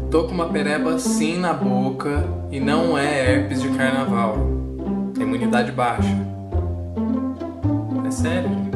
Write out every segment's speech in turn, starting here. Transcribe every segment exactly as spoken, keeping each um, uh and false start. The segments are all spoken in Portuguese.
Tô com uma pereba assim na boca e não é herpes de carnaval. É imunidade baixa. É sério, gente.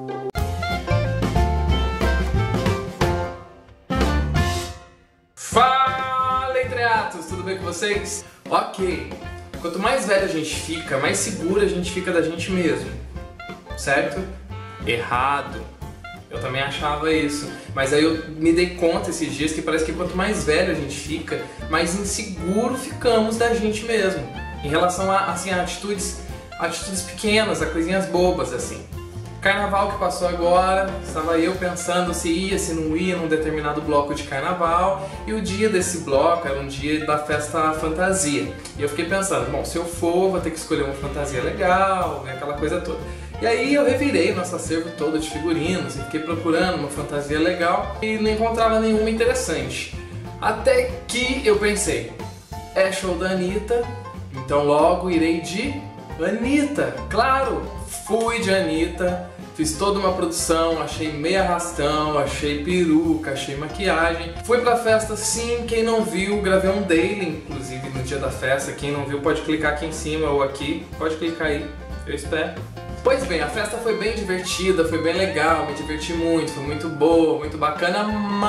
Fala, Entreatos! Tudo bem com vocês? Ok. Quanto mais velho a gente fica, mais seguro a gente fica da gente mesmo. Certo? Errado. Eu também achava isso, mas aí eu me dei conta esses dias que parece que quanto mais velho a gente fica, mais inseguro ficamos da gente mesmo. Em relação a, assim, a atitudes, atitudes pequenas, a coisinhas bobas, assim. Carnaval que passou agora, estava eu pensando se ia, se não ia num determinado bloco de carnaval, e o dia desse bloco era um dia da festa fantasia. E eu fiquei pensando, bom, se eu for, vou ter que escolher uma fantasia legal, né, aquela coisa toda. E aí eu revirei nosso acervo todo de figurinos e fiquei procurando uma fantasia legal e não encontrava nenhuma interessante. Até que eu pensei, é show da Anitta, então logo irei de Anitta. Claro, fui de Anitta, fiz toda uma produção, achei meio arrastão, achei peruca, achei maquiagem. Fui pra festa sim, quem não viu, gravei um daily, inclusive no dia da festa. Quem não viu pode clicar aqui em cima ou aqui, pode clicar aí, eu espero. Pois bem, a festa foi bem divertida, foi bem legal, me diverti muito, foi muito boa, muito bacana,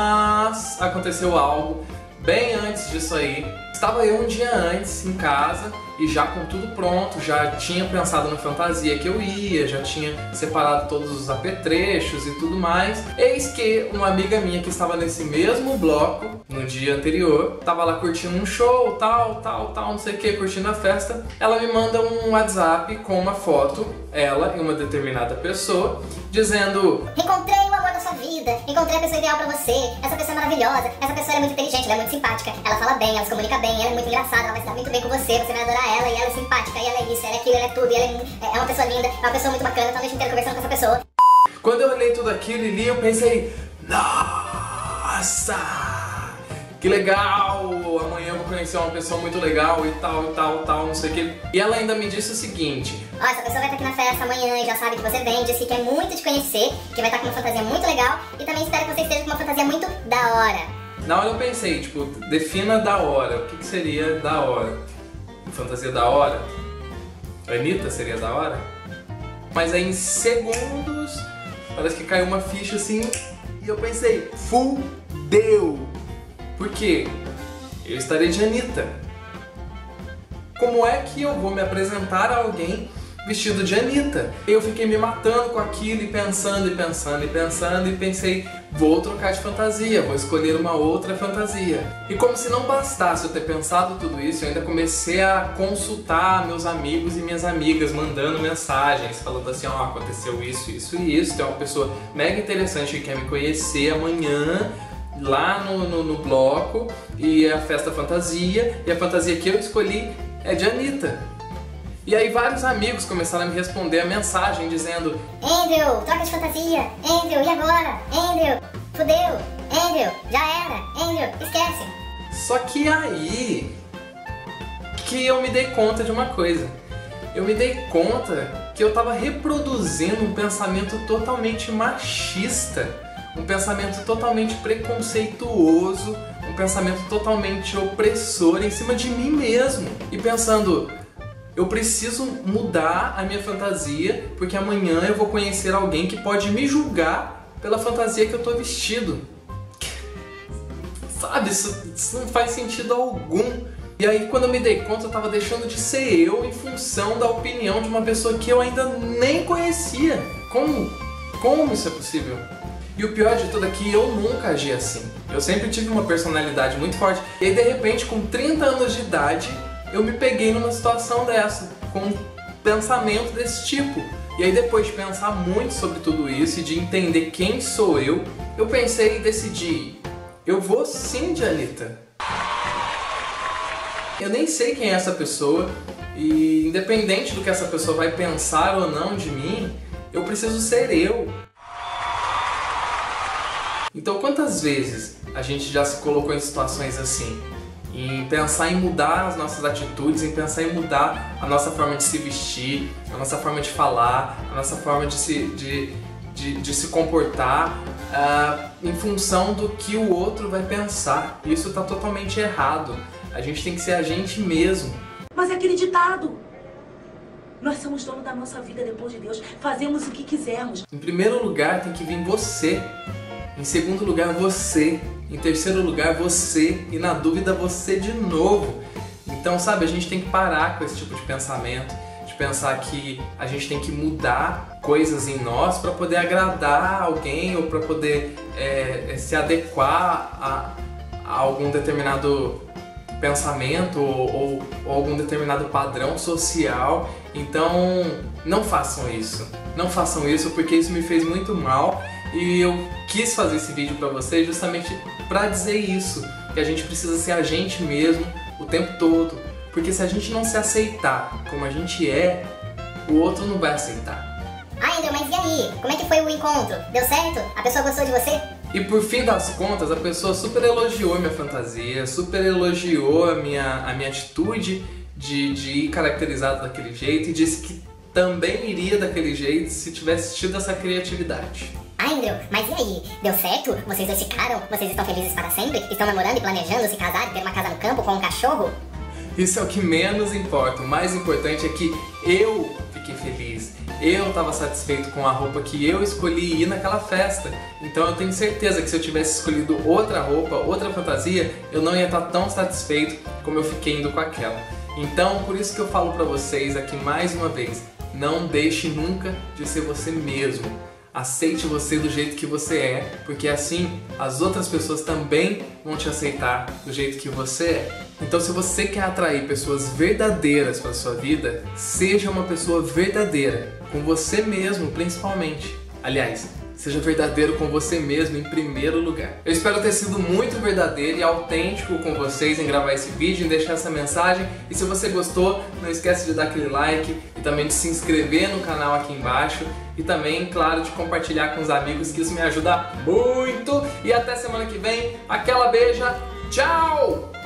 mas aconteceu algo bem antes disso aí. Estava eu um dia antes em casa e já com tudo pronto, já tinha pensado na fantasia que eu ia, já tinha separado todos os apetrechos e tudo mais. Eis que uma amiga minha que estava nesse mesmo bloco no dia anterior, estava lá curtindo um show, tal, tal, tal, não sei o que, curtindo a festa. Ela me manda um WhatsApp com uma foto, ela e uma determinada pessoa, dizendo: encontrei o amor da sua vida, encontrei a pessoa ideal pra você, essa pessoa é maravilhosa, essa pessoa é muito inteligente, ela é muito simpática, ela fala bem, ela se comunica bem, ela é muito engraçada, ela vai se dar muito bem com você, você vai adorar ela, e ela é simpática, e ela é isso, ela é aquilo, ela é tudo, e ela é, é uma pessoa linda, é uma pessoa muito bacana, tá a noite inteira conversando com essa pessoa. Quando eu olhei tudo aquilo e li, eu pensei, nossa, que legal, amanhã eu vou conhecer uma pessoa muito legal e tal, e tal, tal, não sei o que. E ela ainda me disse o seguinte: ó, essa pessoa vai estar aqui na festa amanhã e já sabe que você vem, disse que quer muito te conhecer, que vai estar com uma fantasia muito legal, e também espero que você esteja com uma fantasia muito da hora. Na hora eu pensei, tipo, defina da hora, o que, que seria da hora? Fantasia da hora? Anitta seria da hora? Mas aí em segundos, parece que caiu uma ficha assim, e eu pensei, fudeu! Por quê? Eu estarei de Anitta. Como é que eu vou me apresentar a alguém vestido de Anitta? Eu fiquei me matando com aquilo e pensando e pensando e pensando e pensei, vou trocar de fantasia, vou escolher uma outra fantasia. E como se não bastasse eu ter pensado tudo isso, eu ainda comecei a consultar meus amigos e minhas amigas, mandando mensagens, falando assim, ó, oh, aconteceu isso, isso e isso, tem uma pessoa mega interessante que quer me conhecer amanhã, lá no, no, no bloco, e é a festa fantasia, e a fantasia que eu escolhi é de Anitta. E aí vários amigos começaram a me responder a mensagem dizendo: Andrew, troca de fantasia, Andrew, e agora? Andrew, fudeu, Andrew, já era, Andrew, esquece. Só que aí que eu me dei conta de uma coisa. Eu me dei conta que eu estava reproduzindo um pensamento totalmente machista, um pensamento totalmente preconceituoso, um pensamento totalmente opressor em cima de mim mesmo. E pensando, eu preciso mudar a minha fantasia, porque amanhã eu vou conhecer alguém que pode me julgar pela fantasia que eu tô vestido. Sabe, isso, isso não faz sentido algum. E aí quando eu me dei conta, eu tava deixando de ser eu em função da opinião de uma pessoa que eu ainda nem conhecia. Como? Como isso é possível? E o pior de tudo é que eu nunca agi assim. Eu sempre tive uma personalidade muito forte. E aí de repente, com trinta anos de idade, eu me peguei numa situação dessa, com um pensamento desse tipo. E aí depois de pensar muito sobre tudo isso e de entender quem sou eu, eu pensei e decidi, eu vou sim de Anitta. Eu nem sei quem é essa pessoa e independente do que essa pessoa vai pensar ou não de mim, eu preciso ser eu. Então quantas vezes a gente já se colocou em situações assim? Em pensar em mudar as nossas atitudes, em pensar em mudar a nossa forma de se vestir, a nossa forma de falar, a nossa forma de, se, de, de, de se comportar uh, em função do que o outro vai pensar. Isso tá totalmente errado. A gente tem que ser a gente mesmo. Mas é aquele ditado: nós somos donos da nossa vida depois de Deus, fazemos o que quisermos. Em primeiro lugar tem que vir você. Em segundo lugar, você. Em terceiro lugar, você. E na dúvida, você de novo. Então, sabe, a gente tem que parar com esse tipo de pensamento, de pensar que a gente tem que mudar coisas em nós para poder agradar alguém ou para poder é, se adequar a, a algum determinado pensamento ou, ou, ou algum determinado padrão social. Então, não façam isso. Não façam isso, porque isso me fez muito mal. E eu quis fazer esse vídeo pra vocês justamente pra dizer isso, que a gente precisa ser a gente mesmo o tempo todo, porque se a gente não se aceitar como a gente é, o outro não vai aceitar. Ah, Andrew, mas e aí? Como é que foi o encontro? Deu certo? A pessoa gostou de você? E por fim das contas, a pessoa super elogiou a minha fantasia, super elogiou a minha, a minha atitude de, de ir caracterizado daquele jeito e disse que também iria daquele jeito se tivesse tido essa criatividade. Ah, Andrew, mas e aí? Deu certo? Vocês dois ficaram? Vocês estão felizes para sempre? Estão namorando e planejando se casar e ter uma casa no campo com um cachorro? Isso é o que menos importa. O mais importante é que eu fiquei feliz. Eu estava satisfeito com a roupa que eu escolhi ir naquela festa. Então eu tenho certeza que se eu tivesse escolhido outra roupa, outra fantasia, eu não ia estar tão satisfeito como eu fiquei indo com aquela. Então, por isso que eu falo pra vocês aqui mais uma vez, não deixe nunca de ser você mesmo. Aceite você do jeito que você é, porque assim as outras pessoas também vão te aceitar do jeito que você é. Então, se você quer atrair pessoas verdadeiras para sua vida, seja uma pessoa verdadeira, com você mesmo principalmente. Aliás, seja verdadeiro com você mesmo em primeiro lugar. Eu espero ter sido muito verdadeiro e autêntico com vocês em gravar esse vídeo, em deixar essa mensagem. E se você gostou, não esquece de dar aquele like e também de se inscrever no canal aqui embaixo. E também, claro, de compartilhar com os amigos, que isso me ajuda muito. E até semana que vem. Aquela beija. Tchau!